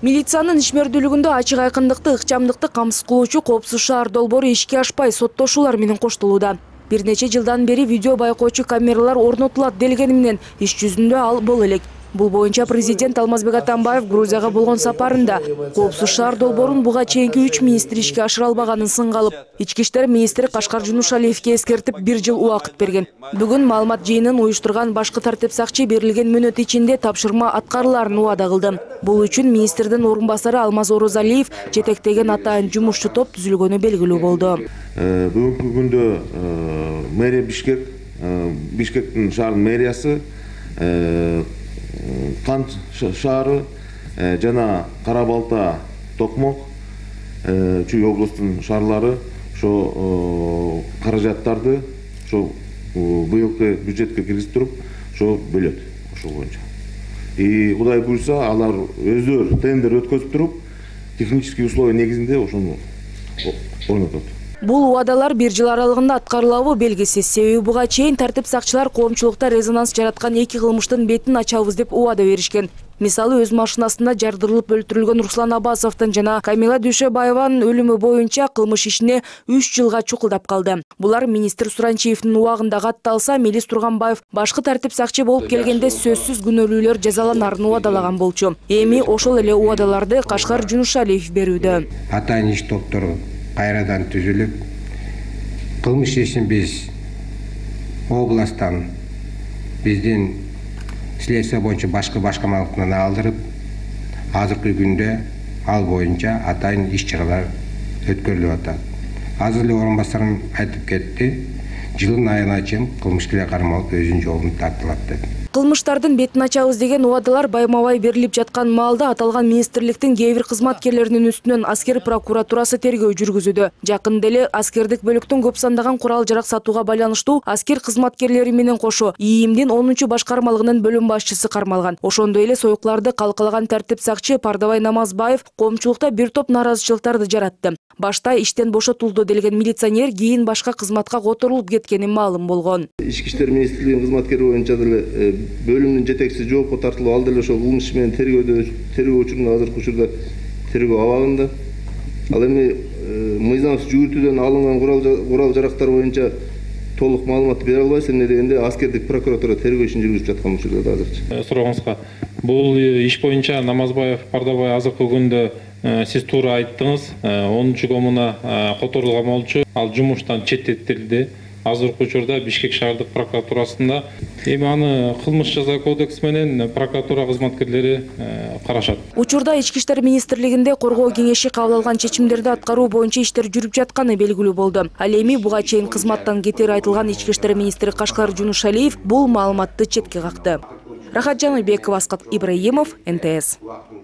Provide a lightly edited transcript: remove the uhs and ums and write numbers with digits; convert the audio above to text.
Милициянын ишмердүүлүгүндө ачык айкындыкты, ыкчамдыкты камсыз кылуучу Коопсуз шаар долбоору ишке ашпай соттошуулар менен коштолууда. Бир нече жылдан бери видео байкоочу камералар орнотулат делгени менен иш жүзүндө ал боло элек. Бул боюнча президент Алмазбек Атамбаев Грузияга болгон сапарында Коопсуз шаар долбоорун буга чейинки 3 министр ишке ашыра албаганын сынга алып, ички иштер министри Кашкар Жунушалиевке эскертип 1 жыл убакыт берген. Бүгүн маалымат жыйынын уюштурган башкы тартип сакчы берилген мөөнөт ичинде тапшырма аткарыларын убада кылды. Бул үчүн министрдин орун басары Алмаз Орозалиев жетектеген атайын жумушчу топ түзүлгөнү белгилүү болду. Бүгүнкү күндө мэрия Бишкектин шаар мэриясы Кант шаары жана Кара Балта, Токмок, Чүй областын шаарлары ошо каражаттарды ошо быйылкы бюджетке киргизип туруп ошо бөлөт ошол боюнча. Кудай буйрса, алар өздөрү тендер өткөзүп туруп, технический условия негизинде ошону орнотот. Бул убадалар 1 жыл аралыгында аткарылабы белгисиз. Себеби буга чейин тартип сакчылар коомчулукта резонанс жараткан 2 кылмыштын бетин ачабыз деп убада беришкен. Мисалы, өз машинасында жардырылып өлтүрүлгөн Руслан Абасовдун жана Камила Дүйшөбаеванын өлүмү боюнча кылмыш ишине 3 жылга чукулдап калды. Булар министр Суранчиевдин убагында катталса, Мелис Турганбаев башкы тартип сакчы болуп келгенде сөзсүз күнөөлүүлөр жазаланарын убадалаган болчу. Эми ошол эле убадаларды Кашкар Жунушалиев берүүдө. Атайын иш топтору кайрадан түзүлүп, кылмыш ишин биз областтан биздин следствие боюнча башкы башкармалыктан алдырып, азыркы күндө ал боюнча атайын иш чаралар өткөрүлүп атат. Азыр эле орун басарым айтып кетти, жылдын айына чейин кылмышкерлер кармалып өзүнүн жолун тартылат деп. Кылмыштардын бетин ачабыз деген убадалар байма-бай берилип жаткан маалда аталган министрликтин кээ бир кызматкерлеринин үстүнөн аскер прокуратурасы тергөө жүргүзүүдө. Жакында эле аскердик бөлүктүн көп сандаган курал-жарак сатууга байланыштуу аскер кызматкерлери менен кошо ИИМдин 10-чу башкармалыгынын бөлүм башчысы кармалган. Ошондой эле союкларды калкалаган тартип сакчы Пардабай Намазбаев коомчулукта бир топ наразычылыктарды жаратты. Башта иштен бошотулду делген милиционер кийин башка кызматка которулуп кеткени маалым болгон. Ички иштер министрлигинин кызматкери боюнча деле бөлүмдүн жетекчиси жоопко тартылып, ал деле ошол кылмыш менен тергөө учурунда азыркы учурда тергөө абагында. Ал эми мыйзамсыз жүгүртүүдөн алынган курал жарактар боюнча толук маалымат бере албайбыз. Эмне дегенде аскердик прокуратура тергөө ишин жүргүзүп жаткан учурда азырчы. Сурооңузга, бул иш боюнча Намазбаев, Пардабай азыркы күндө сиз туура айттыңыз, 10-чу комуна которулган болчу, ал жумуштан четтетилди. Азыркы учурда Бишкек шаардык прокуратурасында эми аны кылмыш жаза кодекси менен прокуратура кызматкерлери карашат. Учурда Ички иштер министрлигинде коргоо кеңеши кабыл алган чечимдерди аткаруу боюнча иштер жүрүп жатканы белгилүү болду. Ал эми буга чейин кызматтан кетери айтылган Ички иштер министри Кашкар Жунушалиев бул маалыматты четке какты. Рахат Жаныбеков, Аскат Ибраимов, НТС.